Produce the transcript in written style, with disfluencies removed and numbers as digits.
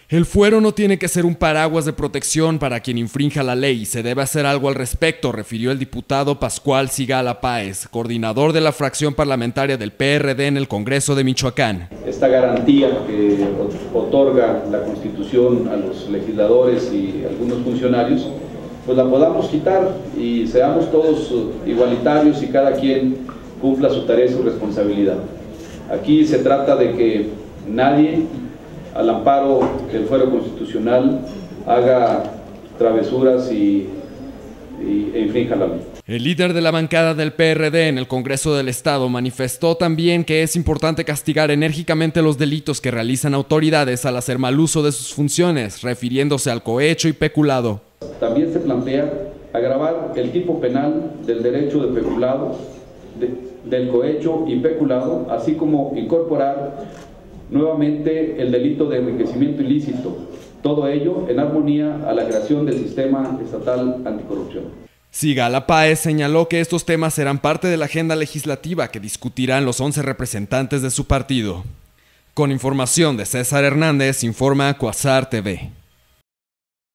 El fuero no tiene que ser un paraguas de protección para quien infrinja la ley y se debe hacer algo al respecto, refirió el diputado Pascual Sigala Páez, coordinador de la fracción parlamentaria del PRD en el Congreso de Michoacán. Esta garantía que otorga la Constitución a los legisladores y algunos funcionarios, pues la podamos quitar y seamos todos igualitarios y cada quien cumpla su tarea y su responsabilidad. Aquí se trata de que nadie, al amparo del fuero constitucional, haga travesuras e infrinja la ley. El líder de la bancada del PRD en el Congreso del Estado manifestó también que es importante castigar enérgicamente los delitos que realizan autoridades al hacer mal uso de sus funciones, refiriéndose al cohecho y peculado. También se plantea agravar el tipo penal del derecho de peculado, del cohecho y peculado, así como incorporar nuevamente el delito de enriquecimiento ilícito, todo ello en armonía a la creación del sistema estatal anticorrupción. Sigala Páez señaló que estos temas serán parte de la agenda legislativa que discutirán los 11 representantes de su partido. Con información de César Hernández, informa Quasar TV.